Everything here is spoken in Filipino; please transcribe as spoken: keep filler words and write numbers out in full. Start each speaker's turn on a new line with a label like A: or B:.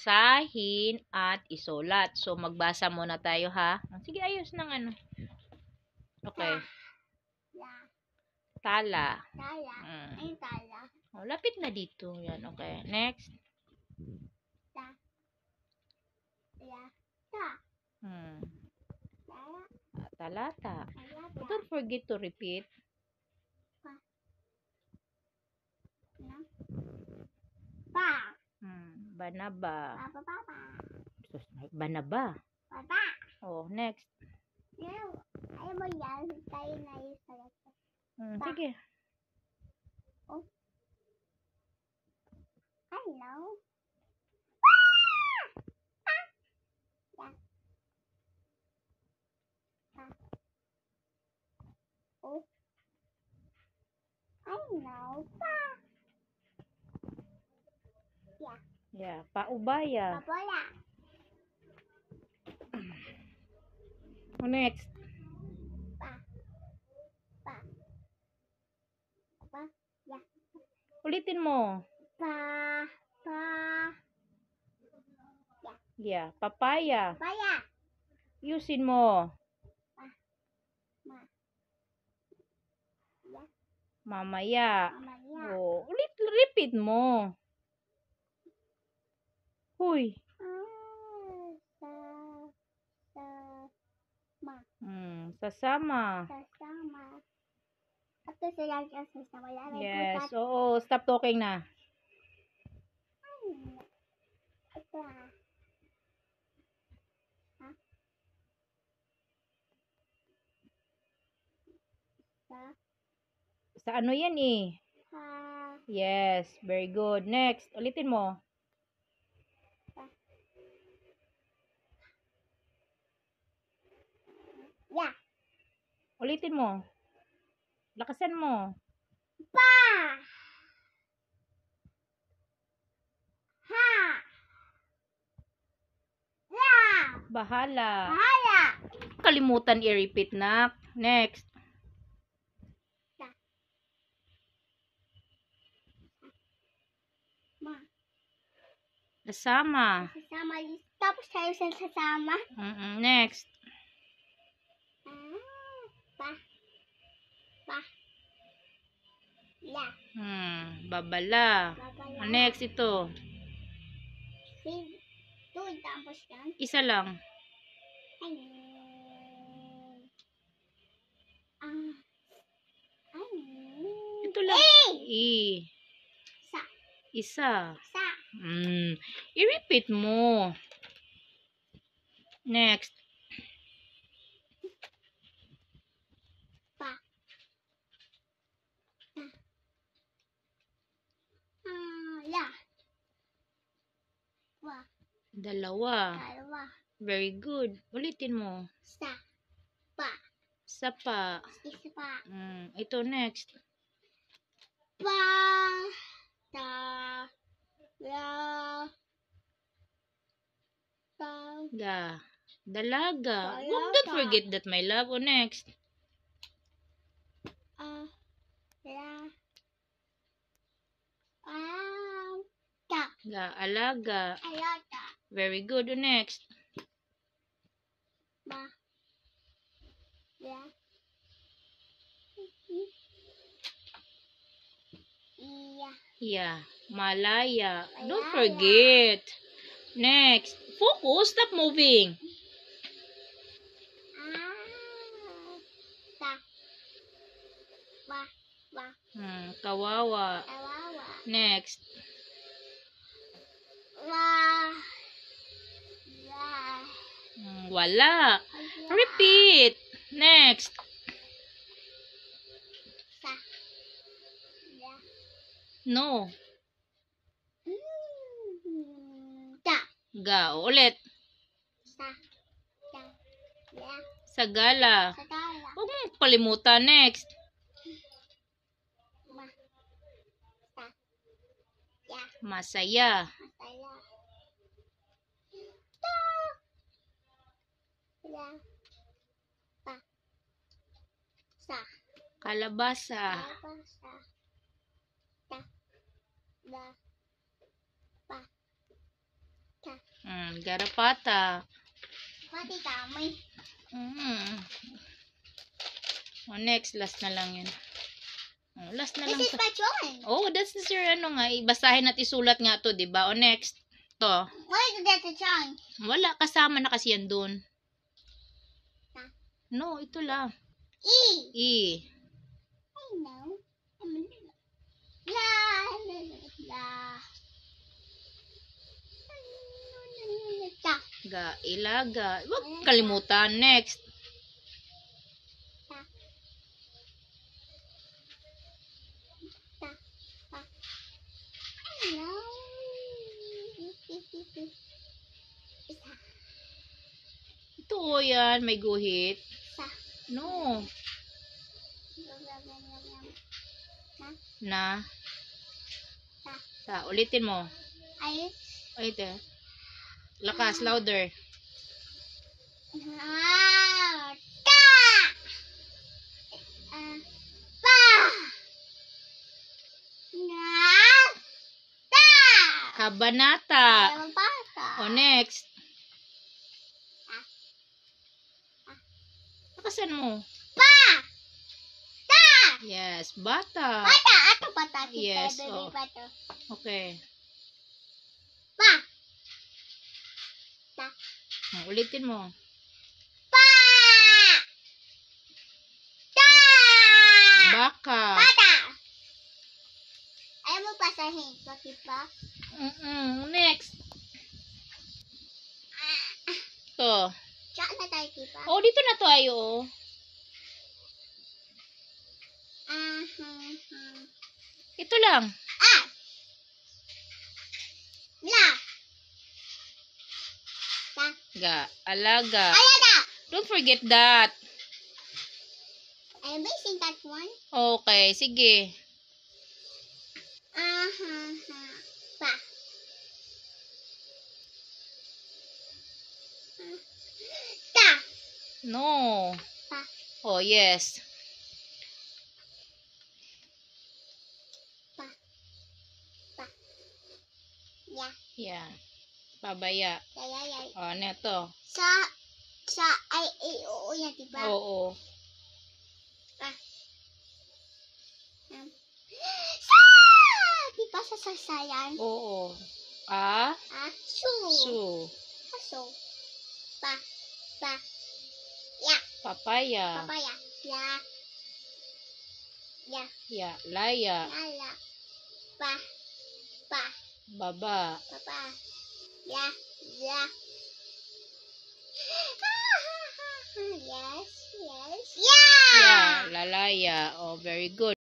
A: basahin at isulat. So, magbasa muna tayo, ha? Sige, ayos ng ano. Okay. Tala.
B: Tala.
A: Mm.
B: Ay, tala.
A: Oh, lapit na dito. Yan, okay. Next.
B: Ta. Ya. Ta.
A: Hmm.
B: Tala.
A: Talata.
B: Talata.
A: Don't forget to repeat.
B: Pa. Na. Pa.
A: Hmm. Banaba.
B: Papa, papa.
A: Banaba.
B: Papa.
A: Oh, next.
B: Ayaw. Ayaw mo yan. Tayo na yung salat.
A: Hmm,
B: Pa.
A: sige.
B: Oh. Hello. Oh. I know. Pa. Yeah.
A: Yeah. Paubaya.
B: Papola.
A: Oh, next.
B: Pa. Pa. Pa. Yeah.
A: Ulitin mo.
B: Pa. Pa.
A: Yeah. Papaya.
B: Paya.
A: Yusin mo.
B: Ma. Yeah.
A: Mamaya.
B: Mamaya.
A: Oh, ulit, repeat mo. Huy.
B: Ah. Sa. Sa. Ma.
A: Hmm, sasama.
B: Sasama. At sila siya sasama.
A: Yes. Oo, stop talking na.
B: Ito ah. Ha? Sa.
A: Sa ano yan eh?
B: Ha.
A: Yes, very good. Next, ulitin mo.
B: Yeah.
A: Ulitin mo. Lakasan mo.
B: Pa. Ha. La.
A: Bahala.
B: Hala.
A: Kalimutan i-repeat na. Next.
B: Ma.
A: Kasama.
B: Sasama. Tapos tayo sa sasama.
A: Mm-mm. Next.
B: Ah. Pa. Pa. La.
A: Hmm, babala.
B: Babala.
A: Next ito.
B: Si. Tuwid tapos yan.
A: Isa lang.
B: Ay. Ah. Ay.
A: Ito lang.
B: Eh.
A: I.
B: Sa.
A: Isa.
B: Sa.
A: Hmm. I-repeat mo. Next.
B: Pa. Ah. La. Wa.
A: Dalawa.
B: Dalawa.
A: Very good. Ulitin mo.
B: Sa. Pa.
A: Sapa.
B: Isa pa.
A: Hmm. Ito next.
B: Pa. Ta. La. Ta.
A: Da. Dalaga.
B: Dalaga.
A: Oh, don't forget that, my love. Oh, next.
B: Ah. La. Ah. Ta.
A: Ga. Alaga.
B: Ayata.
A: Very good. Oh, next.
B: Ma. La. Iya.
A: Yeah. Malaya. Don't
B: Malaya.
A: forget. Next. Focus. Stop moving.
B: Ah. Ta. Wa. Wa.
A: Hmm. Kawawa.
B: Kawawa.
A: Next.
B: Wa. La.
A: Hmm. Wala. Repeat. Next.
B: Sa. La.
A: No.
B: Mm. Ta.
A: Ga. O, ulit.
B: Sa. Ta. La.
A: Sagala.
B: Sagala.
A: Huwag mong kalimutan. Next.
B: Ma. Sa. Ya.
A: Masaya.
B: Masaya. Ta. La. Pa. Sa.
A: Kalabasa.
B: Kalabasa. Ta. La. Pa. Ta.
A: Mm, garapata.
B: Pati kami.
A: Mm. Oh, next, last na lang yun. Oh, last na lang
B: This is
A: to.
B: my drawing.
A: Oh, that's your ano nga. Basahin at isulat nga to, di ba? Oh, next. To.
B: Where did that drawing?
A: Wala, kasama na kasi yan dun.
B: Huh?
A: No, ito lang.
B: E.
A: E.
B: I know. I'm a la la la. Ta.
A: Ga, ilaga. Huwag kalimutan. Next.
B: Ta. Ta. Ta. I know. Isa.
A: Ito o yan. May guhit.
B: Sa.
A: No. Na.
B: Ta.
A: Ta. Ulitin mo.
B: Ay.
A: Wait eh. Lakas, louder.
B: Ah, ta. Ah, pa. Na. Ta.
A: Kabanata.
B: Ayaw bata.
A: O, next.
B: Ah. Ah.
A: Lakasan mo.
B: Pa. Ta.
A: Yes, bata.
B: Bata. Ato bata. Kita,
A: Yes,
B: baby
A: oh.
B: bata.
A: Okay.
B: Pa. Ta.
A: O, ulitin mo.
B: Pa. Ta.
A: Baka.
B: Bata. Ayaw mo pasahin. Bakit pa?
A: Mm-mm. Next.
B: Ah.
A: To.
B: Tsaka na tayo, diba?
A: Oh, dito na tayo. Oh.
B: Ah, hmm, hmm.
A: Ito lang.
B: Ah! La! Ta!
A: Ga. Alaga.
B: Alada!
A: Don't forget that.
B: I'm missing that one.
A: Okay, sige.
B: Ah, hmm, hmm. Pa. Ah. Ta!
A: No.
B: Pa.
A: Oh, yes.
B: Pa. Pa. Ya.
A: Yeah. Pabaya.
B: Ya, ya, ya.
A: Oh, ano to?
B: Sa, sa, ay, ay, oo yan, diba?
A: Oo.
B: Pa. Um. Sa! Diba sa sasayan?
A: Oo. Ah?
B: Ah, su.
A: Su.
B: Aso. Pa. Pa. Ya.
A: Papaya.
B: Papaya. Ya. Ya.
A: Ya. Laya.
B: Lala. Pa. Pa.
A: Baba.
B: Papa. Ya. Ya. Yes. Yes.
A: Yeah.
B: Yeah.
A: Lalaya. Oh, very good.